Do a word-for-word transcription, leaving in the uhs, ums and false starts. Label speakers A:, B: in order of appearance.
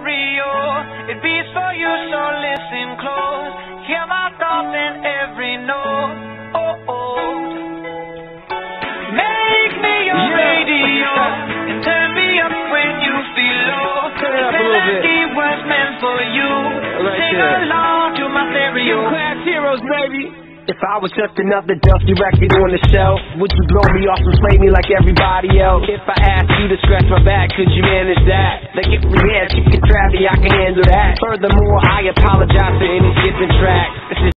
A: stereo. It beats for you, so listen close. Hear my thoughts in every note. Oh, oh. Make me your
B: yeah.
A: radio and turn me up when you feel low.
B: Turn it up a little bit.
A: Melody was meant for you.
B: Right
A: Sing
B: there.
A: along to my stereo.
B: Class heroes, baby. If I was just another dusty record on the shelf, would you blow me off and play me like everybody else? If I asked you to scratch my back, could you manage that? Like if we had, you could trap me, I can handle that. Furthermore, I apologize for any skipping tracks. This is